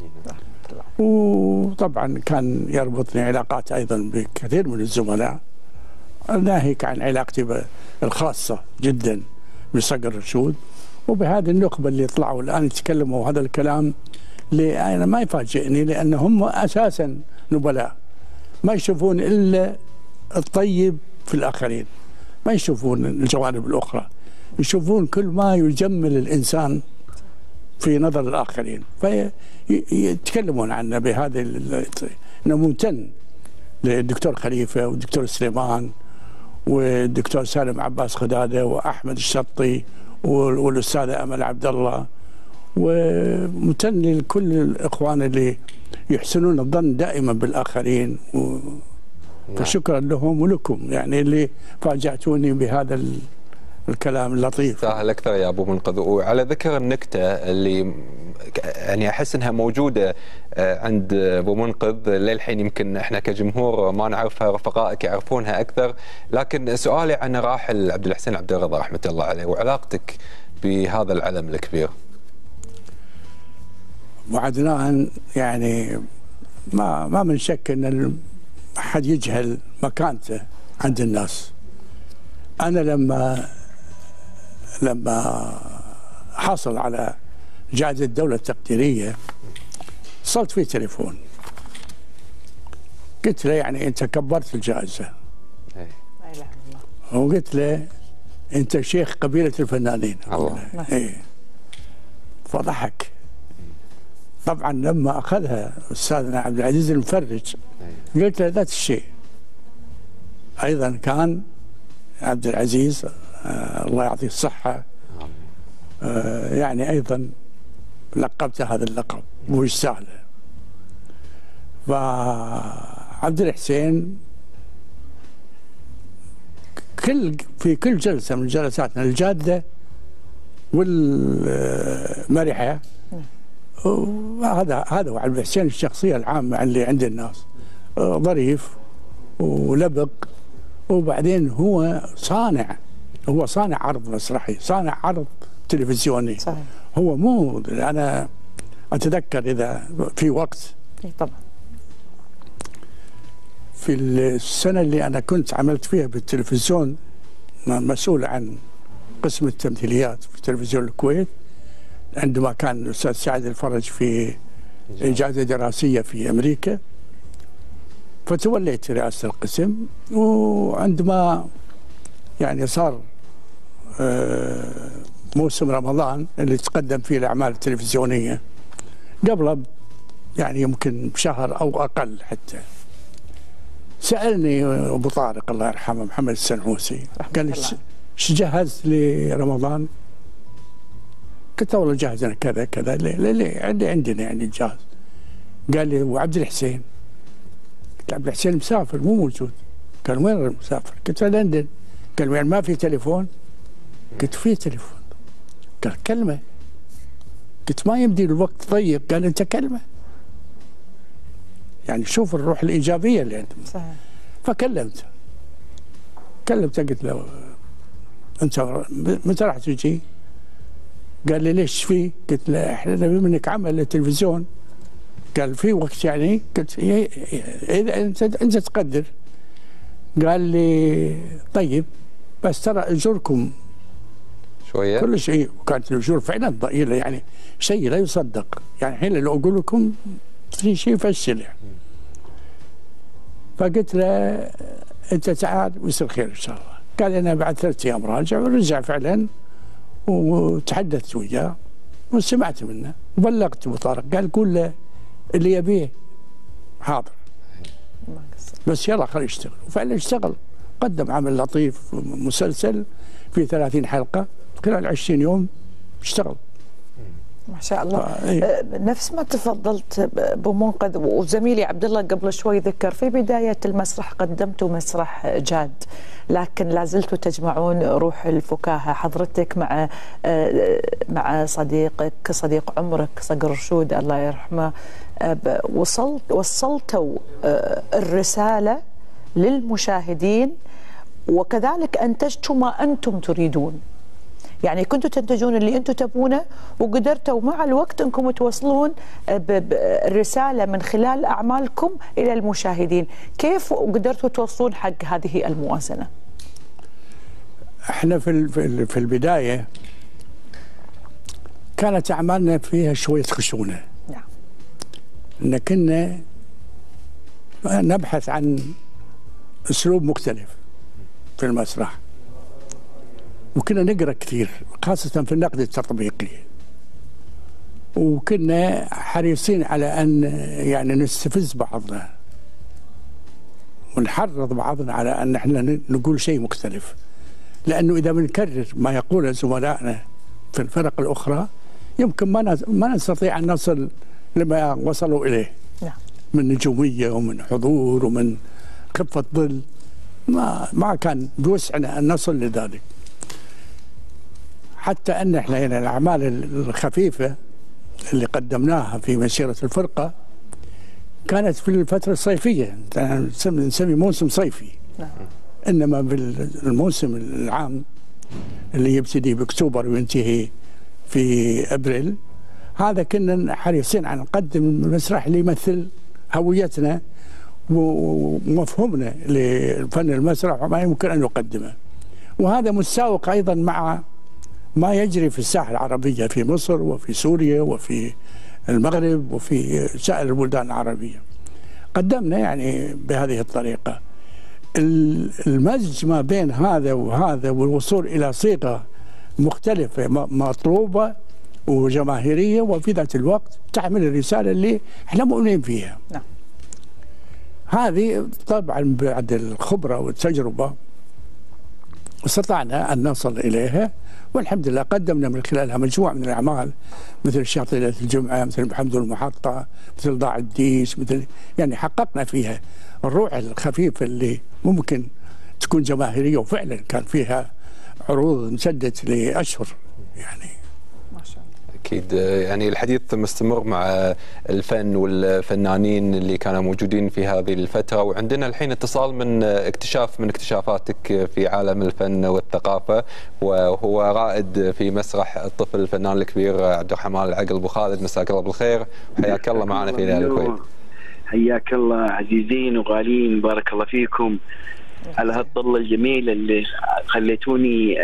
وطبعا كان يربطني علاقات ايضا بكثير من الزملاء، ناهيك عن علاقتي الخاصه جدا بصقر رشود، وبهذه النخبه اللي طلعوا الان يتكلموا هذا الكلام اللي انا ما يفاجئني، لان هم اساسا نبلاء ما يشوفون الا الطيب في الاخرين، ما يشوفون الجوانب الاخرى، يشوفون كل ما يجمل الانسان في نظر الاخرين، فيتكلمون عنه بهذه. انا ممتن للدكتور خليفه والدكتور سليمان والدكتور سالم عباس خداده واحمد الشطي والاستاذه امل عبد الله، وممتن لكل الاخوان اللي يحسنون الظن دائما بالاخرين، و... فشكرا لهم ولكم يعني اللي فاجأتوني بهذا الكلام اللطيف. سهل اكثر يا ابو منقذ. وعلى ذكر النكته اللي يعني احس انها موجوده عند ابو منقذ للحين، يمكن احنا كجمهور ما نعرفها، رفقائك يعرفونها اكثر، لكن سؤالي عن راحل عبد الحسين عبد الرضا رحمه الله عليه وعلاقتك بهذا العلم الكبير. ابو عدنان يعني ما ما من شك ان احد يجهل مكانته عند الناس. انا لما لما حصل على جائزة الدولة التقديرية اتصلت فيه تليفون، قلت له يعني انت كبرت الجائزة، وقلت له انت شيخ قبيلة الفنانين. الله. ايه. فضحك. طبعا لما اخذها استاذنا عبد العزيز المفرج قلت له ذات الشيء. ايضا كان عبد العزيز آه الله يعطيه الصحة آه يعني أيضا لقبته هذا اللقب ويستاهله. فعبد الحسين كل في كل جلسة من جلساتنا الجادة والمرحة، هذا هذا هو عبد الحسين، الشخصية العامة اللي عند الناس، آه ظريف ولبق، وبعدين هو صانع، هو صانع عرض مسرحي، صانع عرض تلفزيوني. صحيح. هو مو، انا اتذكر اذا في وقت طبعا في السنه اللي انا كنت عملت فيها بالتلفزيون مسؤول عن قسم التمثيليات في تلفزيون الكويت، عندما كان الاستاذ سعد الفرج في اجازه دراسيه في امريكا، فتوليت رئاسة القسم. وعندما يعني صار موسم رمضان اللي تقدم فيه الأعمال التلفزيونية، قبل يعني يمكن بشهر أو أقل حتى، سألني أبو طارق الله يرحمه محمد السنعوسي، قال لي ايش جهزت لرمضان؟ قلت والله جهزنا كذا كذا. ليه ليه عندي عندنا يعني جاهز. قال لي وعبد الحسين؟ عبد الحسين مسافر مو موجود. قال وين مسافر؟ قلت له لندن. قال وين ما في تليفون؟ قلت في تليفون. قال كلمه. قلت ما يمدي الوقت ضيق. قال انت كلمه. يعني شوف الروح الايجابيه اللي عندهم. صحيح. فكلمته. كلمته قلت له انت متى راح تجي؟ قال لي ليش في؟ قلت له احنا نبي منك عمل للتلفزيون. قال في وقت يعني؟ قلت اذا انت انت تقدر. قال لي طيب بس ترى اجوركم شويه كل شيء. وكانت الاجور فعلا ضئيله، يعني شيء لا يصدق. يعني الحين لو اقول لكم في شيء يفشل يعني. فقلت له انت تعال ويصير خير ان شاء الله. قال انا بعد ثلاث ايام راجع، ورجع فعلا وتحدثت وياه وسمعت منه وبلغت ابو طارق. قال قول له اللي يبيه حاضر بس يلا خليه يشتغل. وفعلا اشتغل، قدم عمل لطيف مسلسل في ثلاثين حلقة خلال عشرين يوم اشتغل ما شاء الله. آه نفس ما تفضلت ابو منقذ، وزميلي عبد الله قبل شوي ذكر في بداية المسرح قدمتوا مسرح جاد، لكن لا زلتوا تجمعون روح الفكاهة. حضرتك مع آه مع صديقك صديق عمرك صقر رشود الله يرحمه، آه وصلت وصلتوا آه الرسالة للمشاهدين، وكذلك أنتجتوا ما أنتم تريدون. يعني كنتوا تنتجون اللي انتم تبونه وقدرتوا مع الوقت انكم توصلون الرساله من خلال اعمالكم الى المشاهدين، كيف قدرتوا توصلون حق هذه الموازنه؟ احنا في في البدايه كانت اعمالنا فيها شويه خشونه. نعم. ان كنا نبحث عن اسلوب مختلف في المسرح، وكنا نقرا كثير خاصه في النقد التطبيقي، وكنا حريصين على ان يعني نستفز بعضنا ونحرض بعضنا على ان احنا نقول شيء مختلف، لانه اذا بنكرر ما يقوله زملائنا في الفرق الاخرى يمكن ما ما نستطيع ان نصل لما وصلوا اليه. نعم. من نجوميه ومن حضور ومن خفه ظل، ما ما كان بوسعنا ان نصل لذلك. حتى ان احنا يعني الاعمال الخفيفه اللي قدمناها في مسيره الفرقه كانت في الفتره الصيفيه، نسمي موسم صيفي. نعم. انما بالموسم العام اللي يبتدي باكتوبر وينتهي في ابريل، هذا كنا حريصين على نقدم المسرح اللي يمثل هويتنا ومفهومنا لفن المسرح وما يمكن ان نقدمه. وهذا متساوق ايضا مع ما يجري في الساحه العربيه في مصر وفي سوريا وفي المغرب وفي سائر البلدان العربيه. قدمنا يعني بهذه الطريقه. المزج ما بين هذا وهذا والوصول الى صيغه مختلفه مطلوبه وجماهيريه وفي ذات الوقت تحمل الرساله اللي احنا مؤمنين فيها. نعم. هذه طبعا بعد الخبره والتجربه استطعنا ان نصل اليها، والحمد لله قدمنا من خلالها مجموعه من الاعمال مثل شاطئ ليله الجمعه، مثل محمد المحطه، مثل ضاع الديش، مثل يعني حققنا فيها الروح الخفيفه اللي ممكن تكون جماهيريه، وفعلا كان فيها عروض امتدت لاشهر يعني. ما شاء الله. أكيد يعني الحديث مستمر مع الفن والفنانين اللي كانوا موجودين في هذه الفترة، وعندنا الحين اتصال من اكتشاف من اكتشافاتك في عالم الفن والثقافة، وهو رائد في مسرح الطفل الفنان الكبير عبد الرحمن العقل. أبو خالد، مساك الله بالخير وحياك الله معنا في هلال الكويت. حياك الله عزيزين وغاليين، بارك الله فيكم على هالطلة الجميلة اللي خليتوني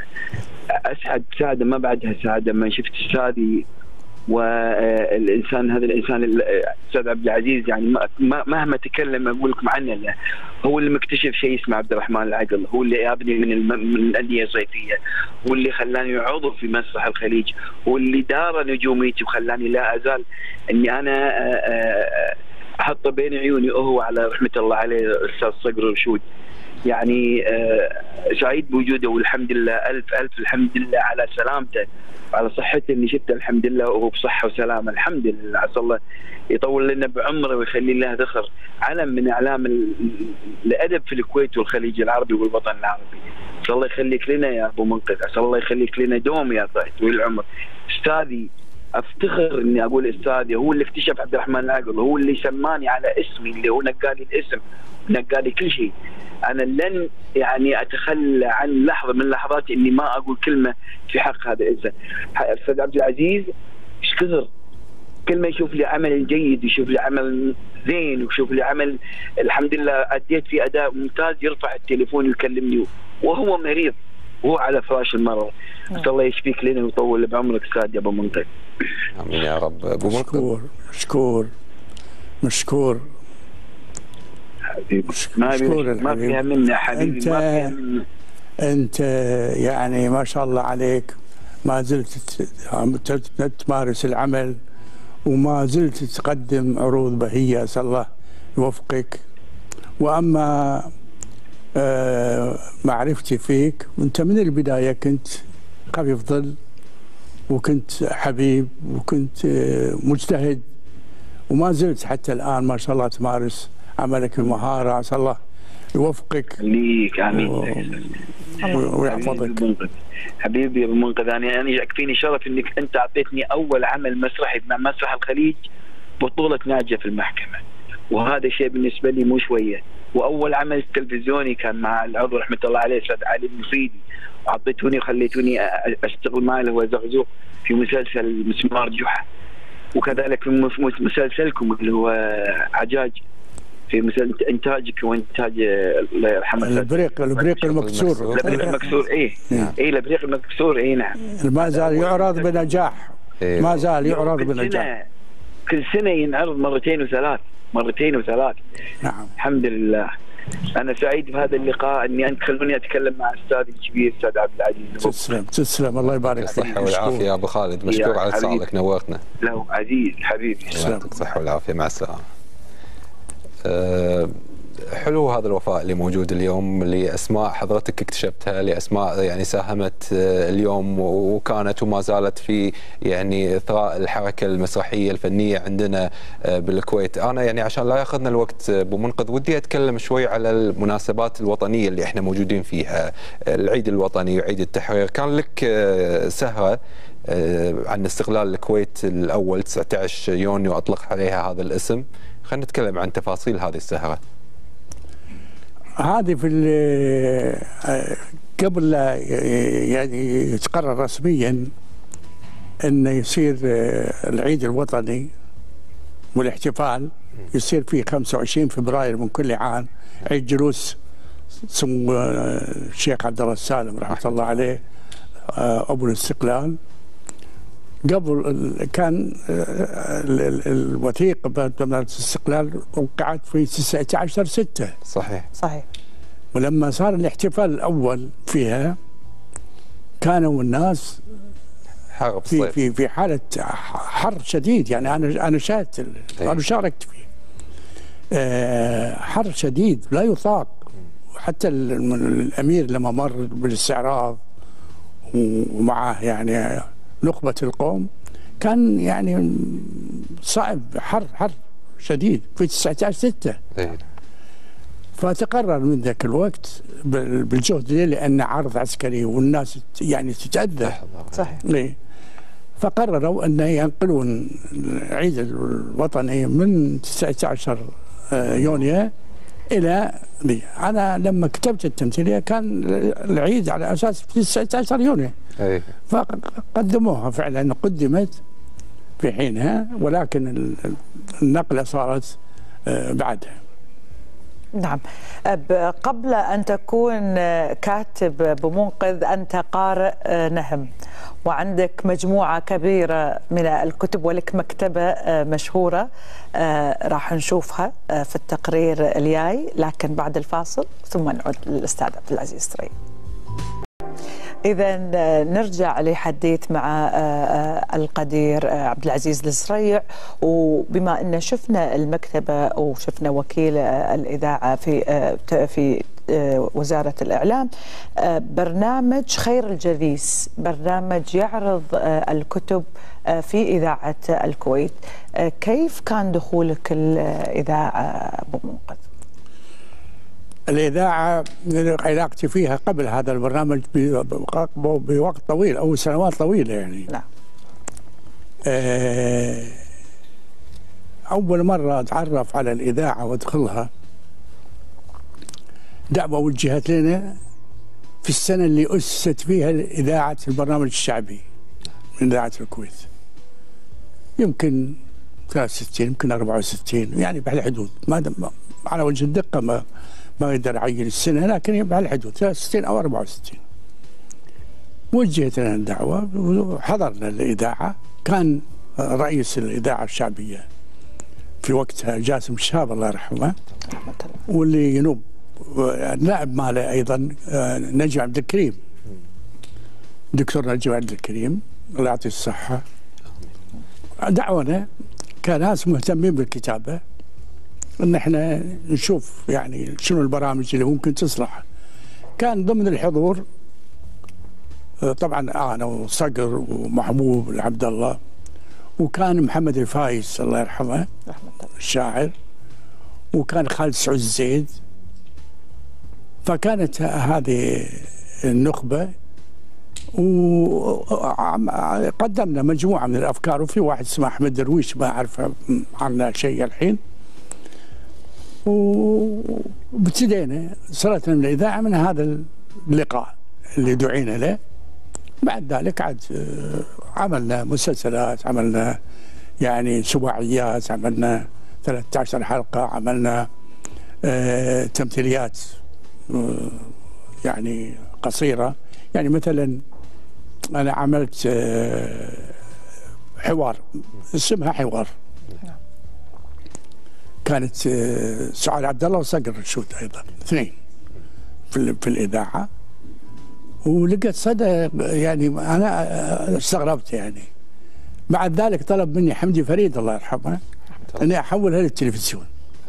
أسعد سعادة ما بعدها سعادة ما شفت أستاذي والإنسان هذا الإنسان الأستاذ عبد العزيز. يعني مهما تكلم أقول لكم عنه، هو اللي مكتشف شيء اسمه عبد الرحمن العقل، هو اللي يابني من من الأندية الصيفية، هو اللي خلاني عضو في مسرح الخليج، هو اللي دار نجوميتي وخلاني لا أزال إني أنا أحط بين عيوني وهو على رحمة الله عليه الأستاذ صقر رشود. يعني سعيد بوجوده والحمد لله ألف ألف الحمد لله على سلامته وعلى صحته اللي شفته، الحمد لله وهو بصحة وسلامة الحمد لله. عسى الله يطول لنا بعمره ويخلي له ذخر، علم من أعلام الأدب في الكويت والخليج العربي والوطن العربي. عسى الله يخليك لنا يا أبو منقذ، عسى الله يخليك لنا دوم يا طويل العمر. أستاذي افتخر اني اقول استاذي، هو اللي اكتشف عبد الرحمن العقل، هو اللي سماني على اسمي اللي هو نقالي الاسم نقالي كل شيء. انا لن يعني اتخلى عن لحظه من لحظاتي اني ما اقول كلمه في حق هذا الانسان. الاستاذ عبد العزيز ايش كثر كل ما يشوف لي عمل جيد، يشوف لي عمل زين، ويشوف لي عمل الحمد لله اديت فيه اداء ممتاز، يرفع التليفون ويكلمني وهو مريض وهو على فراش المرض. نسأل الله يشفيك لنا ويطول بعمرك استاذ يا ابو منقذ. امين يا رب. ابو منقذ مشكور مشكور مشكور حبيبي. ما ما فيها منا حبيبي، انت ما فيها منا. انت يعني ما شاء الله عليك، ما زلت تمارس العمل وما زلت تقدم عروض بهية، اسال الله يوفقك. واما آه معرفتي فيك، وانت من البدايه كنت خفيف ظل وكنت حبيب وكنت آه مجتهد، وما زلت حتى الان ما شاء الله تمارس عملك بمهاره. عسى الله يوفقك ليك. امين و... ويحفظك. حبيبي يا ابو منقذ، انا انا يكفيني شرف انك انت اعطيتني اول عمل مسرحي مع مسرح الخليج بطوله ناجيه في المحكمه، وهذا شيء بالنسبه لي مو شويه. واول عمل تلفزيوني كان مع العضو رحمه الله عليه استاذ علي المفيدي، وعطيتوني وخليتوني اشتغل معه اللي هو زغزوق في مسلسل مسمار جحا، وكذلك في مسلسلكم اللي هو عجاج في مسلسل انتاجك وانتاج الله يرحمه البريق البريق المكسور. البريق المكسور اي اي البريق المكسور اي نعم. ما زال يعرض بنجاح، ما زال يعرض بنجاح. كل سنه ينعرض مرتين وثلاث مرتين وثلاث. نعم الحمد لله. انا سعيد بهذا اللقاء اني انت خلوني اتكلم مع استاذي الكبير استاذ عبد العزيز. تسلم تسلم الله يبارك فيك. الصحه والعافيه يا ابو خالد، مشكور على اتصالك، نورتنا. لا عزيز حبيبي. يعطيك الصحه والعافيه، مع السلامه. أه حلو هذا الوفاء اللي موجود اليوم لاسماء حضرتك اكتشفتها، لاسماء يعني ساهمت اليوم وكانت وما زالت في يعني اثراء الحركه المسرحيه الفنيه عندنا بالكويت. انا يعني عشان لا ياخذنا الوقت بمنقذ ودي اتكلم شوي على المناسبات الوطنيه اللي احنا موجودين فيها، العيد الوطني وعيد التحرير. كان لك سهره عن استقلال الكويت الاول تسعة عشر يونيو اطلق عليها هذا الاسم، خلينا نتكلم عن تفاصيل هذه السهره. هذه في قبل لا يعني يتقرر رسميا انه يصير العيد الوطني والاحتفال يصير في خمسة وعشرين فبراير من كل عام، عيد جلوس سمو الشيخ عبد الله السالم رحمه الله عليه ابو الاستقلال. قبل كان الوثيقه بمناسبه الاستقلال وقعت في تسعة عشر ستة. صحيح صحيح. ولما صار الاحتفال الاول فيها كانوا الناس حرب في في في حاله حر شديد، يعني انا انا شاهدت انا شاركت فيه. حر شديد لا يطاق، وحتى الامير لما مر بالاستعراض ومعه يعني نخبة القوم كان يعني صعب، حر حر شديد في تسعة عشر ستة. فتقرر من ذاك الوقت بالجهد لأن عرض عسكري والناس يعني تتأذى. صحيح. ليه؟ فقرروا أن ينقلون العيد الوطني من تسعة عشر يونيو إلى لي. أنا لما كتبت التمثيلية كان العيد على أساس تسعة عشر يونيو. أيه. فقدموها فعلا، قدمت في حينها، ولكن النقلة صارت بعدها. نعم. قبل أن تكون كاتب بمنقذ أنت قارئ نهم، وعندك مجموعة كبيرة من الكتب ولك مكتبة مشهورة راح نشوفها في التقرير الجاي، لكن بعد الفاصل ثم نعود للأستاذ عبد العزيز سري. إذا نرجع لحديث مع القدير عبد العزيز السريع، وبما أن شفنا المكتبة وشفنا وكيل الإذاعة في في وزارة الإعلام، برنامج خير الجليس برنامج يعرض الكتب في إذاعة الكويت، كيف كان دخولك الإذاعة بمنقذ؟ الإذاعة علاقتي فيها قبل هذا البرنامج بوقت طويل أو سنوات طويلة يعني. نعم. أول مرة أتعرف على الإذاعة وأدخلها دعوة وجهت لنا في السنة اللي أسست فيها إذاعة البرنامج الشعبي من إذاعة الكويت، يمكن ثلاثة وستين يمكن أربعة وستين، يعني بهالحدود، ما على وجه الدقة ما ما اقدر اعين السنه، لكن بهالحدود ثلاثة وستين او أربعة وستين. وجهت لنا الدعوه وحضرنا الاذاعه. كان رئيس الاذاعه الشعبيه في وقتها جاسم الشهاب الله يرحمه، واللي ينوب النائب ماله ايضا نجم عبد الكريم، دكتور نجم عبد الكريم الله يعطيه الصحه. دعونا كناس مهتمين بالكتابه ان احنا نشوف يعني شنو البرامج اللي ممكن تصلح. كان ضمن الحضور طبعا انا وصقر ومحبوب العبد الله، وكان محمد الفايز الله يرحمه الشاعر، وكان خالد سعود الزيد. فكانت هذه النخبه وقدمنا مجموعه من الافكار، وفي واحد اسمه احمد درويش ما اعرف عنه شيء الحين. وابتدينا صلتنا من الاذاعه من هذا اللقاء اللي دعينا له. بعد ذلك عاد عملنا مسلسلات، عملنا يعني سباعيات، عملنا ثلاثة عشر حلقه، عملنا آه تمثيليات آه يعني قصيره. يعني مثلا انا عملت آه حوار اسمها حوار، كانت سعاد عبد الله وصقر الرشود ايضا اثنين في, في الاذاعه، ولقيت صدى يعني انا استغربت يعني. بعد ذلك طلب مني حمدي فريد الله يرحمه اني احولها للتلفزيون.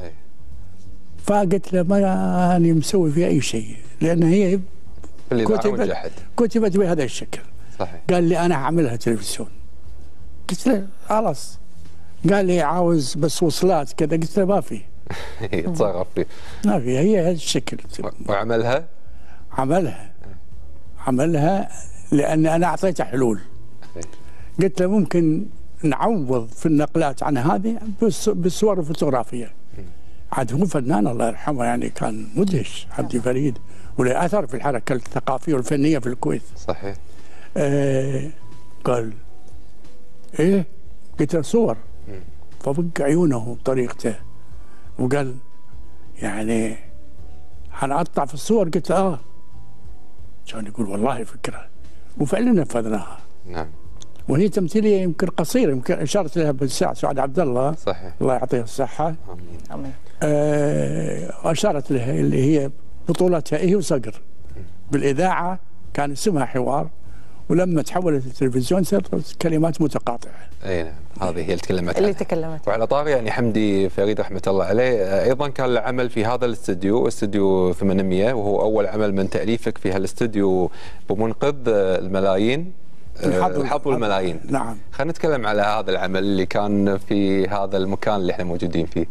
فقلت له ما اني مسوي فيها اي شيء، لان هي كتبت كتبت بهذا الشكل. صحيح. قال لي انا هعملها تلفزيون. قلت له خلاص. قال لي عاوز بس وصلات كذا، قلت له ما في. يتصرف فيه. ما في، هي هذا الشكل. وعملها؟ عملها عملها لان انا اعطيته حلول. قلت له ممكن نعوض في النقلات عن هذه بالصور الفوتوغرافيه. عاد هو فنان الله يرحمه، يعني كان مدهش حمدي فريد، وله اثر في الحركه الثقافيه والفنيه في الكويت. صحيح. آه قال ايه؟ قلت له صور. فبق عيونه بطريقته وقال يعني حنقطع في الصور. قلت له اه. كان يقول والله فكره، وفعلا نفذناها. نعم. وهي تمثيليه يمكن قصيره، يمكن اشرت لها بالساعه سعاد عبد الله. صحيح. الله يعطيها الصحه. امين. امين. آه اشارت لها اللي هي بطولتها هي وصقر. بالاذاعه كان اسمها حوار، ولما تحولت التلفزيون صارت كلمات متقاطعه. اي نعم، هذه هي اللي تكلمت اللي تكلمت. وعلى طاري يعني حمدي فريد رحمه الله عليه، ايضا كان له عمل في هذا الاستوديو، استوديو ثمانمئة، وهو اول عمل من تاليفك في هالاستوديو بمنقذ الملايين. الحظ والملايين. نعم. خلينا نتكلم على هذا العمل اللي كان في هذا المكان اللي احنا موجودين فيه.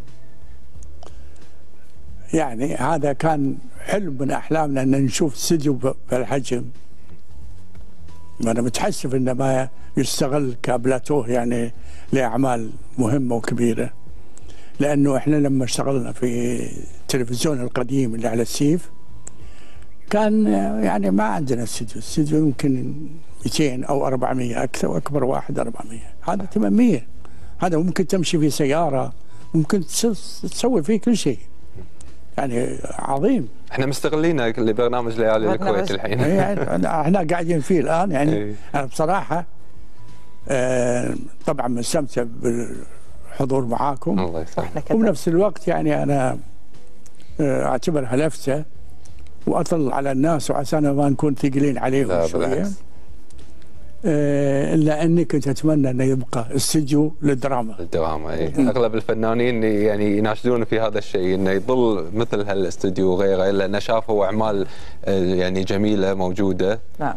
يعني هذا كان حلم من احلامنا ان نشوف استوديو بهالحجم. أنا متحسف إنه ما يستغل كابلاتوه يعني لأعمال مهمة وكبيرة، لأنه إحنا لما اشتغلنا في التلفزيون القديم اللي على السيف كان يعني ما عندنا استوديو، استوديو يمكن مئتين أو أربعمئة أكثر، وأكبر واحد أربعمئة، هذا ثمانمئة. هذا ممكن تمشي في سيارة، ممكن تسوي فيه كل شيء. يعني عظيم. احنا مستغلين لبرنامج ليالي الكويت الحين. احنا قاعدين فيه الان يعني. انا بصراحه آه طبعا مستمتع بالحضور معاكم. الله يسعدك. وبنفس الوقت يعني انا آه اعتبرها لفته واطل على الناس وعشان ما نكون ثقيلين عليهم شويه. آه الا اني كنت اتمنى انه يبقى استديو للدراما. الدراما اي. اغلب الفنانين يعني يناشدون في هذا الشيء انه يظل مثل هالاستديو وغيره، الا انه شافوا اعمال يعني جميله موجوده. نعم.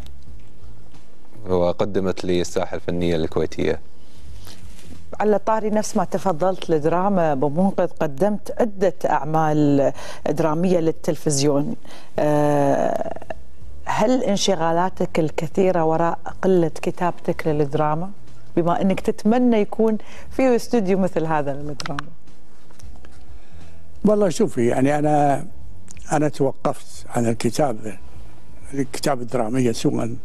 وقدمت للساحه الفنيه الكويتيه. على طاري نفس ما تفضلت الدراما بمنقذ، قدمت عده اعمال دراميه للتلفزيون. أه هل انشغالاتك الكثيرة وراء قلة كتابتك للدراما، بما أنك تتمنى يكون في استوديو مثل هذا للدراما؟ والله شوفي، يعني أنا أنا توقفت عن الكتابة الكتابة الدرامية سواء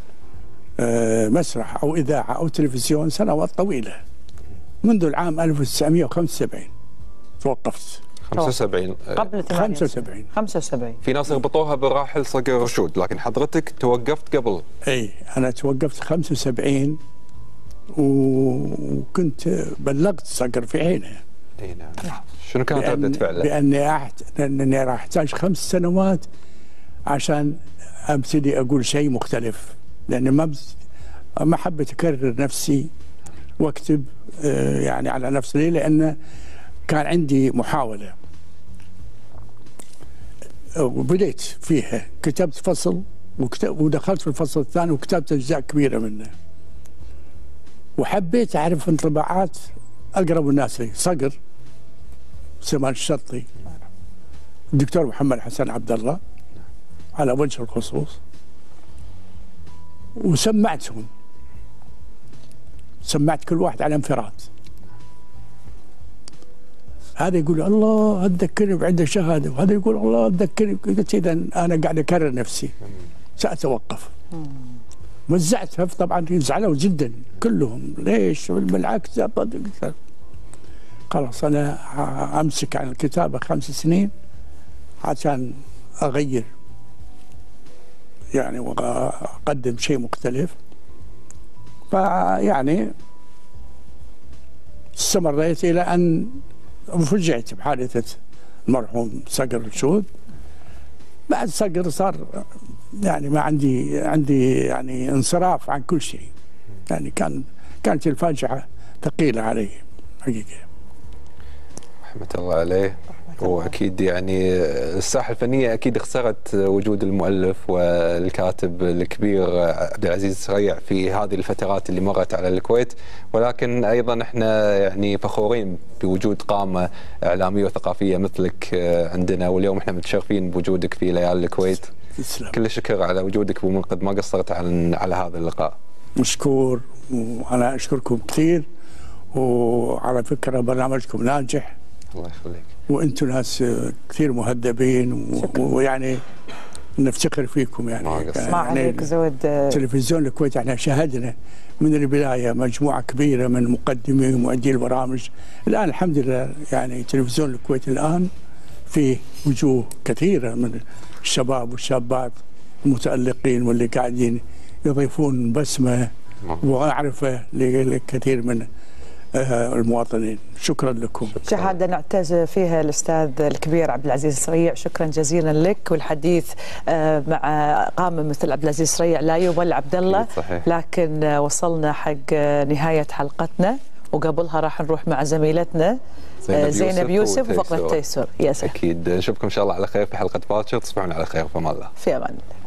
مسرح أو إذاعة أو تلفزيون سنوات طويلة، منذ العام ألف وتسعمئة وخمسة وسبعين توقفت. خمسة وسبعين قبل خمسة وسبعين خمسة وسبعين. في ناس يربطوها بالراحل صقر رشود، لكن حضرتك توقفت قبل. اي انا توقفت خمسة وسبعين وكنت بلغت صقر في عينه. اي نعم. شنو كانت ردة فعله؟ باني أحت... اني راح احتاج خمس سنوات عشان ابتدي اقول شيء مختلف، لاني ما بز... ما حبيت اكرر نفسي واكتب آه يعني على نفسي. ليه؟ لان كان عندي محاولة وبديت فيها، كتبت فصل ودخلت في الفصل الثاني وكتبت أجزاء كبيرة منه، وحبيت أعرف انطباعات أقرب الناس لي، صقر، سمان الشطي، الدكتور محمد حسن عبد الله على وجه الخصوص، وسمعتهم سمعت كل واحد على انفراد. هذا يقول الله تذكرني بعد شهاده، وهذا يقول الله تذكرني. قلت اذا انا قاعد اكرر نفسي ساتوقف. وزعتها طبعا زعلوا جدا كلهم، ليش؟ بالعكس خلاص انا امسك عن الكتابه خمس سنين عشان اغير يعني واقدم شيء مختلف. فيعني استمريت الى ان فجعت بحادثه المرحوم صقر الشهود. بعد صقر صار يعني ما عندي عندي يعني انصراف عن كل شيء. يعني كان كانت الفاجعه ثقيله علي حقيقه. رحمة الله عليه. واكيد يعني الساحه الفنيه اكيد خسرت وجود المؤلف والكاتب الكبير عبد العزيز السريع في هذه الفترات اللي مرت على الكويت، ولكن ايضا احنا يعني فخورين بوجود قامه اعلاميه وثقافيه مثلك عندنا، واليوم احنا متشرفين بوجودك في ليالي الكويت. تسلم. كل الشكر على وجودك ابو منقذ، ما قصرت على على هذا اللقاء. مشكور، وانا اشكركم كثير، وعلى فكره برنامجكم ناجح. الله يخليك. وانتم ناس كثير مهذبين، ويعني نفتخر فيكم يعني. ما عليك زود. تلفزيون الكويت احنا شاهدنا من البدايه مجموعه كبيره من مقدمي ومؤدي البرامج. الان الحمد لله يعني تلفزيون الكويت الان فيه وجوه كثيره من الشباب والشابات المتالقين واللي قاعدين يضيفون بسمه ومعرفه لكثير من المواطنين. شكرا لكم. شهادة نعتز فيها الأستاذ الكبير عبد العزيز السريع، شكرا جزيلا لك. والحديث مع قامة مثل عبد العزيز السريع لا يمل عبد الله، لكن وصلنا حق نهاية حلقتنا، وقبلها راح نروح مع زميلتنا زينب, زينب يوسف وفقرة تيسر. أكيد نشوفكم إن شاء الله على خير في حلقة باكر. تصبحون على خير، في أمان الله. في أمان الله.